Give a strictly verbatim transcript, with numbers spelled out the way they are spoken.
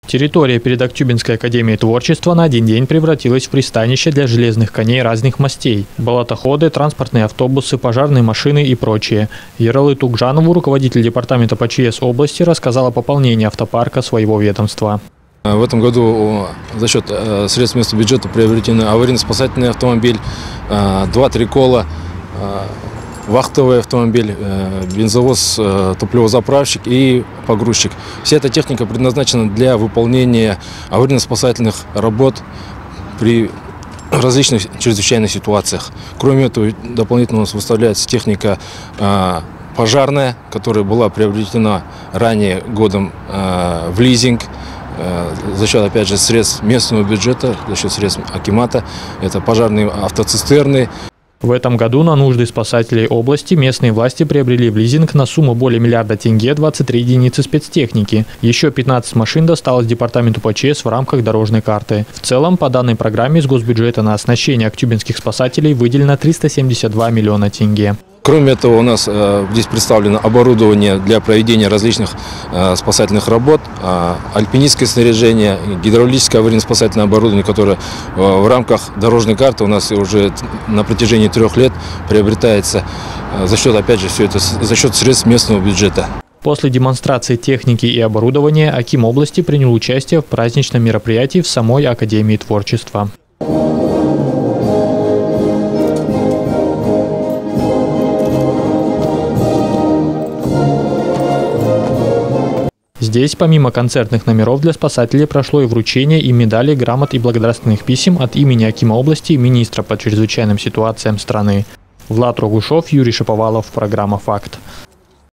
Территория перед Актюбинской академией творчества на один день превратилась в пристанище для железных коней разных мастей. Болотоходы, транспортные автобусы, пожарные машины и прочее. Ералы Тугжанову, руководитель департамента по ЧС области, рассказал о пополнении автопарка своего ведомства. В этом году за счет средств местного бюджета приобретены аварийно-спасательный автомобиль, два трикола, вахтовый автомобиль, бензовоз, топливозаправщик и погрузчик. Вся эта техника предназначена для выполнения аварийно-спасательных работ при различных чрезвычайных ситуациях. Кроме этого, дополнительно у нас выставляется техника пожарная, которая была приобретена ранее годом в лизинг за счет, опять же, средств местного бюджета, за счет средств акимата. Это пожарные автоцистерны. В этом году на нужды спасателей области местные власти приобрели в лизинг на сумму более миллиарда тенге двадцать три единицы спецтехники. Еще пятнадцать машин досталось департаменту по ЧС в рамках дорожной карты. В целом, по данной программе из госбюджета на оснащение актюбинских спасателей выделено триста семьдесят два миллиона тенге. Кроме этого, у нас э, здесь представлено оборудование для проведения различных э, спасательных работ, э, альпинистское снаряжение, гидравлическое аварийно-спасательное оборудование, которое э, в рамках дорожной карты у нас уже на протяжении трех лет приобретается э, за счет, опять же, все это за счет средств местного бюджета. После демонстрации техники и оборудования аким области принял участие в праздничном мероприятии в самой Академии творчества. Здесь, помимо концертных номеров для спасателей, прошло и вручение им медалей, грамот и благодарственных писем от имени акима области и министра по чрезвычайным ситуациям страны. Влад Рогушов, Юрий Шаповалов, программа «Факт».